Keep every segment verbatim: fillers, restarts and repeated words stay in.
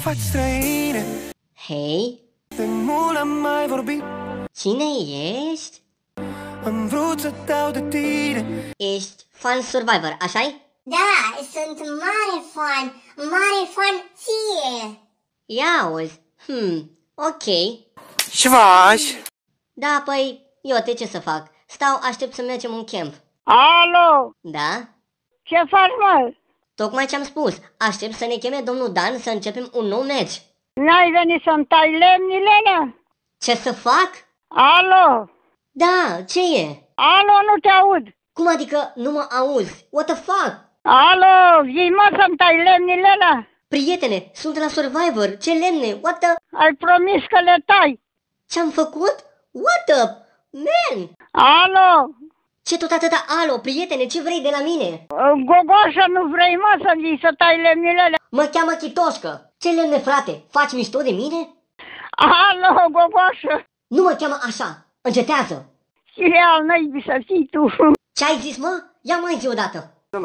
faci străine. Hei, De mult am mai vorbit. cine ești? Am vrut să dau de tine. Ești fan Survivor, așa-i? Da, sunt mare fan, mare fan ție. Ia auzi. Hmm, ok. Ce faci? Da, păi, eu te ce să fac? Stau, aștept să mergem în camp. Alo, Da? ce faci, mă? Tocmai ce-am spus. Aștept să ne cheme domnul Dan să începem un nou meci. N-ai venit să-mi tai lemnile alea? Ce să fac? Alo, Da, ce e? alo, nu te aud. Cum adică nu mă auzi? What the fuck? Alo, vii mă să-mi tai lemnile alea? Prietene, sunt la Survivor. Ce lemne? What the... Ai promis că le tai. Ce-am făcut? What the... Man! Alo, Ce tot atâta alo, prietene, ce vrei de la mine? Gogoșă, nu vrei mă să vii să tai lemnile alea? Mă cheamă Chitoșcă. Ce lemne, frate? Faci mișto de mine? Alo, Gogoșă, Nu mă cheamă așa. Încetează. și al năibii să fii tu. Ce ai zis, mă? Ia mai zi odată.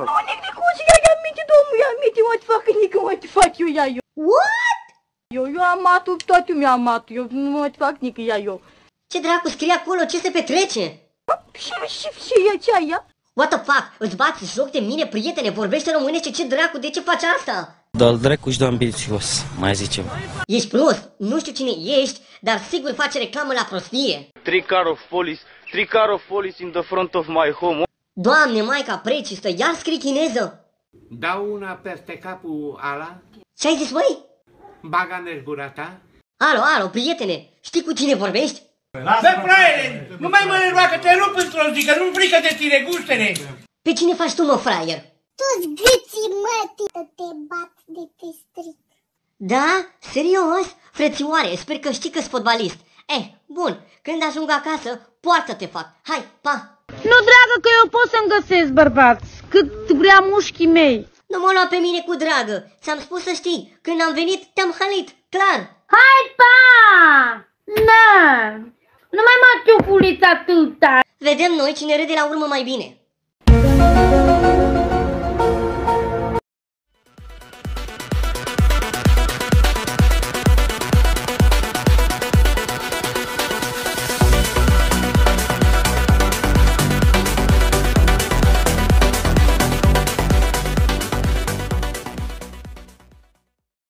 What? Eu, eu am matul, toată lumea am matul, eu nu mă fac nică ea eu. Ce dracu scrie acolo? Ce se petrece? Și, și, și e ce aia? What the fuck? Îți bați joc de mine, prietene? Vorbește românește, ce dracu? De ce faci asta? Dă-l dracu și dă ambițios, mai zicem. Ești prost. Nu știu cine ești, dar sigur face reclamă la prostie. Three car of police, three car of police in the front of my home. Doamne, maica precistă, iar scrii chineză. Dau una peste capul ala, Ce ai zis, măi? baga-ne gura ta. Alo, alo, prietene, știi cu cine vorbești? Bă, fraiere, nu mai mă nerva că te rup într-o zi, că nu-mi frică de tine, gustele! Pe cine faci tu, mă, fraier? Tu-ți gâții, mătii, să te bat de te stric. Da? Serios? Frățioare, sper că știi că-s fotbalist. Eh, bun, când ajung acasă, poartă-te fac. Hai, pa! Nu, dragă, că eu pot să-mi găsesc bărbați, cât vrea mușchii mei. Nu mă lua pe mine cu dragă. Ți-am spus să știi, când am venit, te-am halit, clar. Hai, pa! Na! Nu mai mă chiupuliți atâta. Vedem noi cine râde la urmă mai bine.